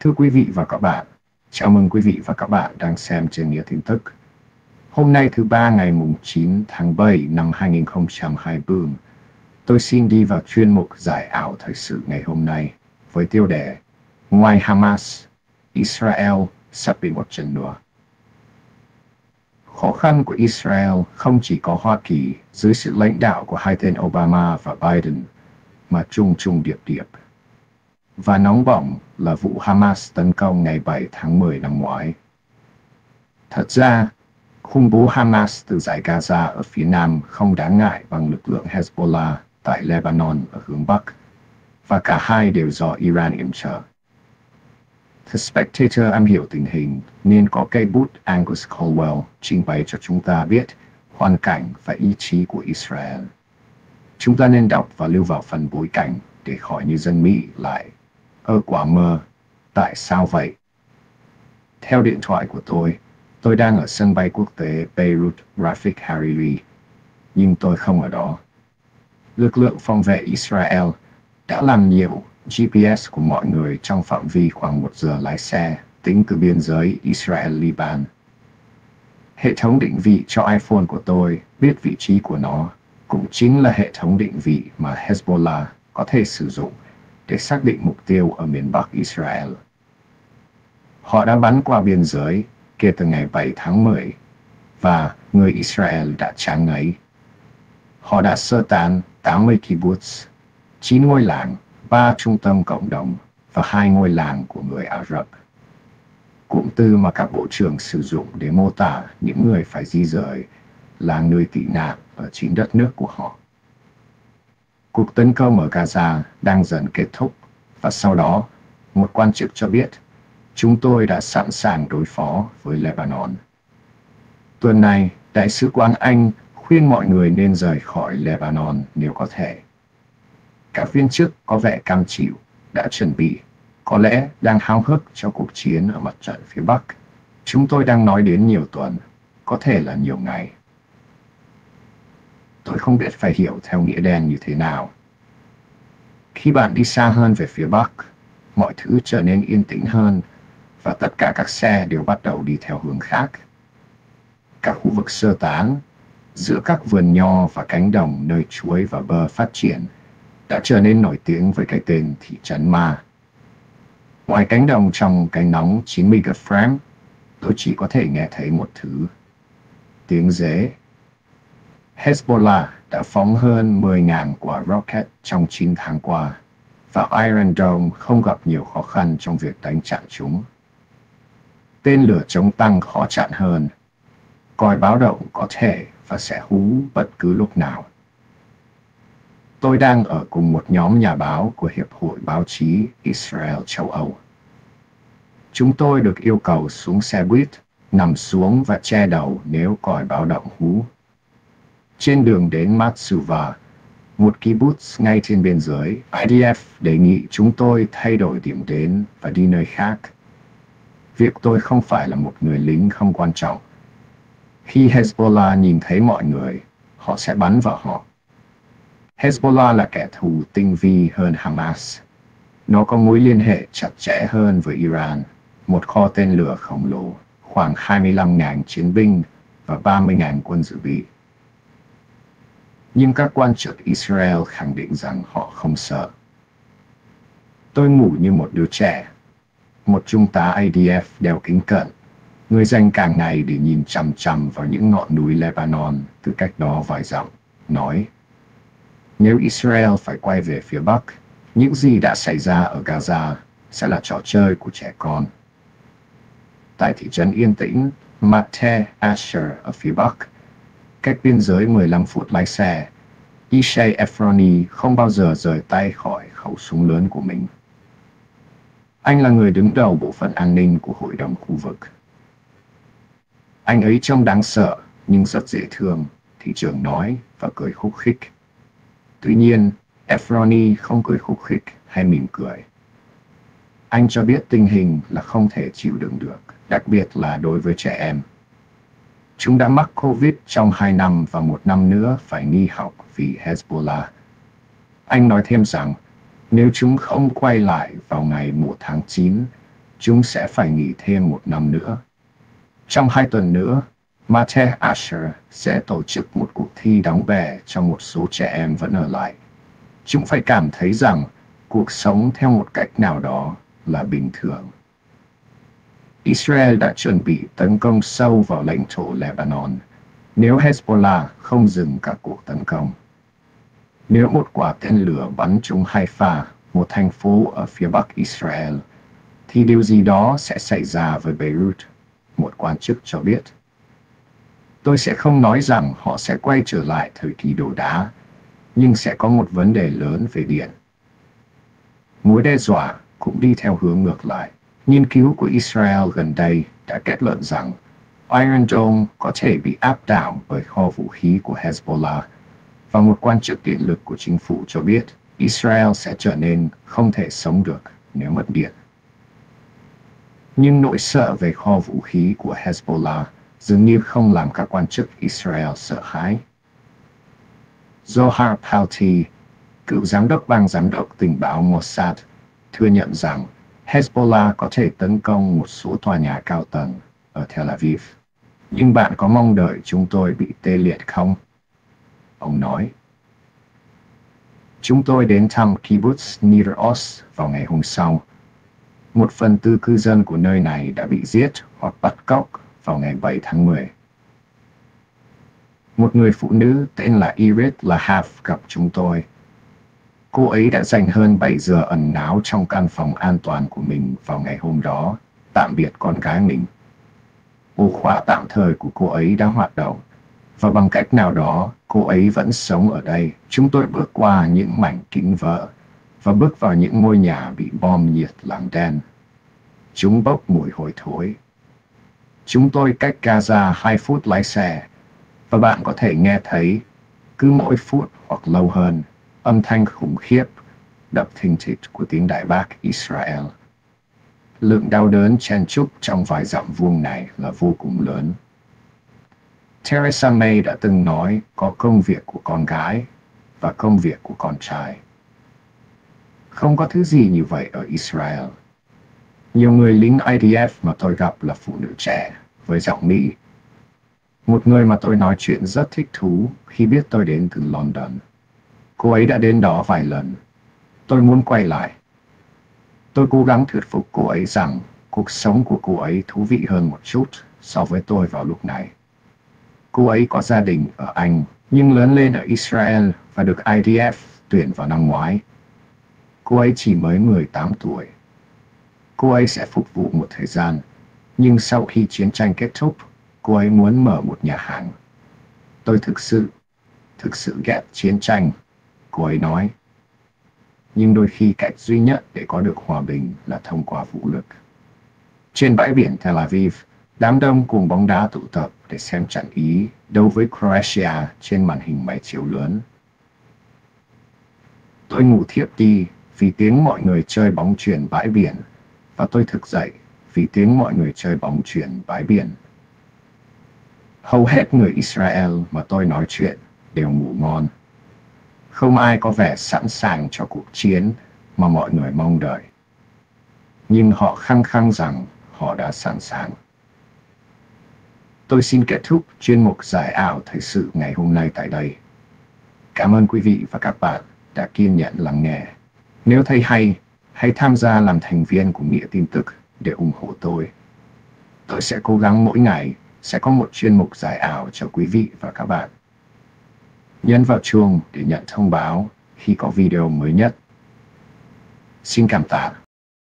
Thưa quý vị và các bạn, chào mừng quý vị và các bạn đang xem trên Nghĩa Tin Tức. Hôm nay thứ Ba ngày 9 tháng 7 năm 2024, tôi xin đi vào chuyên mục giải ảo thời sự ngày hôm nay với tiêu đề Ngoài Hamas, Israel sắp bị một trận nữa. Khó khăn của Israel không chỉ có Hoa Kỳ dưới sự lãnh đạo của hai tên Obama và Biden, mà trùng trùng điệp điệp. Và nóng bỏng là vụ Hamas tấn công ngày 7 tháng 10 năm ngoái. Thật ra, khủng bố Hamas từ giải Gaza ở phía Nam không đáng ngại bằng lực lượng Hezbollah tại Lebanon ở hướng Bắc, và cả hai đều do Iran yểm trợ. The Spectator am hiểu tình hình nên có cây bút Angus Caldwell trình bày cho chúng ta biết hoàn cảnh và ý chí của Israel. Chúng ta nên đọc và lưu vào phần bối cảnh để khỏi như dân Mỹ lại quả mơ, tại sao vậy? Theo điện thoại của tôi đang ở sân bay quốc tế Beirut Rafik Hariri, nhưng tôi không ở đó. Lực lượng phòng vệ Israel đã làm nhiều GPS của mọi người trong phạm vi khoảng 1 giờ lái xe tính từ biên giới Israel-Liban. Hệ thống định vị cho iPhone của tôi biết vị trí của nó, cũng chính là hệ thống định vị mà Hezbollah có thể sử dụng để xác định mục tiêu ở miền Bắc Israel. Họ đã bắn qua biên giới kể từ ngày 7 tháng 10, và người Israel đã chán ngấy. Họ đã sơ tán 80 kibbutz, 9 ngôi làng, 3 trung tâm cộng đồng và 2 ngôi làng của người Ả Rập. Cụm từ mà các bộ trưởng sử dụng để mô tả những người phải di rời là người tị nạn ở chính đất nước của họ. Cuộc tấn công ở Gaza đang dần kết thúc, và sau đó, một quan chức cho biết, chúng tôi đã sẵn sàng đối phó với Lebanon. Tuần này, Đại sứ quán Anh khuyên mọi người nên rời khỏi Lebanon nếu có thể. Các viên chức có vẻ cam chịu, đã chuẩn bị, có lẽ đang háo hức cho cuộc chiến ở mặt trận phía Bắc. Chúng tôi đang nói đến nhiều tuần, có thể là nhiều ngày. Tôi không biết phải hiểu theo nghĩa đen như thế nào. Khi bạn đi xa hơn về phía Bắc, mọi thứ trở nên yên tĩnh hơn, và tất cả các xe đều bắt đầu đi theo hướng khác. Các khu vực sơ tán, giữa các vườn nho và cánh đồng nơi chuối và bơ phát triển, đã trở nên nổi tiếng với cái tên thị trấn ma. Ngoài cánh đồng trong cái nóng 90 frame, tôi chỉ có thể nghe thấy một thứ: tiếng dế. Hezbollah đã phóng hơn 10.000 quả rocket trong 9 tháng qua, và Iron Dome không gặp nhiều khó khăn trong việc đánh chặn chúng. Tên lửa chống tăng khó chặn hơn. Còi báo động có thể và sẽ hú bất cứ lúc nào. Tôi đang ở cùng một nhóm nhà báo của Hiệp hội Báo chí Israel châu Âu. Chúng tôi được yêu cầu xuống xe buýt, nằm xuống và che đầu nếu còi báo động hú. Trên đường đến Matsuva, một kibbutz ngay trên biên giới, IDF đề nghị chúng tôi thay đổi điểm đến và đi nơi khác. Việc tôi không phải là một người lính không quan trọng. Khi Hezbollah nhìn thấy mọi người, họ sẽ bắn vào họ. Hezbollah là kẻ thù tinh vi hơn Hamas. Nó có mối liên hệ chặt chẽ hơn với Iran, một kho tên lửa khổng lồ, khoảng 25.000 chiến binh và 30.000 quân dự bị. Nhưng các quan chức Israel khẳng định rằng họ không sợ. Tôi ngủ như một đứa trẻ. Một trung tá IDF đeo kính cận, người dành cả ngày để nhìn chằm chằm vào những ngọn núi Lebanon từ cách đó vài dặm, nói: nếu Israel phải quay về phía Bắc, những gì đã xảy ra ở Gaza sẽ là trò chơi của trẻ con. Tại thị trấn yên tĩnh Mate Asher ở phía Bắc, cách biên giới 15 phút lái xe, Ishai Efroni không bao giờ rời tay khỏi khẩu súng lớn của mình. Anh là người đứng đầu bộ phận an ninh của hội đồng khu vực. Anh ấy trông đáng sợ nhưng rất dễ thương, thị trưởng nói và cười khúc khích. Tuy nhiên, Efroni không cười khúc khích hay mỉm cười. Anh cho biết tình hình là không thể chịu đựng được, đặc biệt là đối với trẻ em. Chúng đã mắc Covid trong 2 năm và 1 năm nữa phải nghỉ học vì Hezbollah. Anh nói thêm rằng, nếu chúng không quay lại vào ngày 1 tháng 9, chúng sẽ phải nghỉ thêm 1 năm nữa. Trong 2 tuần nữa, Mate Asher sẽ tổ chức một cuộc thi đóng bè cho một số trẻ em vẫn ở lại. Chúng phải cảm thấy rằng cuộc sống theo một cách nào đó là bình thường. Israel đã chuẩn bị tấn công sâu vào lãnh thổ Lebanon nếu Hezbollah không dừng các cuộc tấn công. Nếu một quả tên lửa bắn trúng Haifa, một thành phố ở phía bắc Israel, thì điều gì đó sẽ xảy ra với Beirut, một quan chức cho biết. Tôi sẽ không nói rằng họ sẽ quay trở lại thời kỳ đồ đá, nhưng sẽ có một vấn đề lớn về điện. Mối đe dọa cũng đi theo hướng ngược lại. Nghiên cứu của Israel gần đây đã kết luận rằng Iron Dome có thể bị áp đảo bởi kho vũ khí của Hezbollah, và một quan chức điện lực của chính phủ cho biết Israel sẽ trở nên không thể sống được nếu mất điện. Nhưng nỗi sợ về kho vũ khí của Hezbollah dường như không làm các quan chức Israel sợ hãi. Zohar Palti, cựu giám đốc ban giám đốc tình báo Mossad, thừa nhận rằng Hezbollah có thể tấn công một số tòa nhà cao tầng ở Tel Aviv. Nhưng bạn có mong đợi chúng tôi bị tê liệt không? Ông nói. Chúng tôi đến thăm kibbutz Nir Oz vào ngày hôm sau. 1/4 cư dân của nơi này đã bị giết hoặc bắt cóc vào ngày 7 tháng 10. Một người phụ nữ tên là Irit Lahav gặp chúng tôi. Cô ấy đã dành hơn 7 giờ ẩn náu trong căn phòng an toàn của mình vào ngày hôm đó, tạm biệt con gái mình. Ổ khóa tạm thời của cô ấy đã hoạt động, và bằng cách nào đó, cô ấy vẫn sống ở đây. Chúng tôi bước qua những mảnh kính vỡ và bước vào những ngôi nhà bị bom nhiệt làm đen. Chúng bốc mùi hôi thối. Chúng tôi cách Gaza 2 phút lái xe, và bạn có thể nghe thấy, cứ mỗi phút hoặc lâu hơn, âm thanh khủng khiếp, đập thình thịch của tiếng đại bác Israel. Lượng đau đớn chen chúc trong vài dặm vuông này là vô cùng lớn. Theresa May đã từng nói có công việc của con gái và công việc của con trai. Không có thứ gì như vậy ở Israel. Nhiều người lính IDF mà tôi gặp là phụ nữ trẻ, với giọng Mỹ. Một người mà tôi nói chuyện rất thích thú khi biết tôi đến từ London. Cô ấy đã đến đó vài lần. Tôi muốn quay lại. Tôi cố gắng thuyết phục cô ấy rằng cuộc sống của cô ấy thú vị hơn một chút so với tôi vào lúc này. Cô ấy có gia đình ở Anh, nhưng lớn lên ở Israel và được IDF tuyển vào năm ngoái. Cô ấy chỉ mới 18 tuổi. Cô ấy sẽ phục vụ một thời gian, nhưng sau khi chiến tranh kết thúc, cô ấy muốn mở một nhà hàng. Tôi thực sự ghét chiến tranh, cô ấy nói. Nhưng đôi khi cách duy nhất để có được hòa bình là thông qua vũ lực. Trên bãi biển Tel Aviv, đám đông cùng bóng đá tụ tập để xem trận Ý đấu với Croatia trên màn hình máy chiếu lớn. Tôi ngủ thiếp đi vì tiếng mọi người chơi bóng chuyền bãi biển, và tôi thức dậy vì tiếng mọi người chơi bóng chuyền bãi biển. Hầu hết người Israel mà tôi nói chuyện đều ngủ ngon. Không ai có vẻ sẵn sàng cho cuộc chiến mà mọi người mong đợi. Nhưng họ khăng khăng rằng họ đã sẵn sàng. Tôi xin kết thúc chuyên mục giải ảo thời sự ngày hôm nay tại đây. Cảm ơn quý vị và các bạn đã kiên nhẫn lắng nghe. Nếu thấy hay, hãy tham gia làm thành viên của Nghĩa Tin Tức để ủng hộ tôi. Tôi sẽ cố gắng mỗi ngày sẽ có một chuyên mục giải ảo cho quý vị và các bạn. Nhấn vào chuông để nhận thông báo khi có video mới nhất. Xin cảm tạ.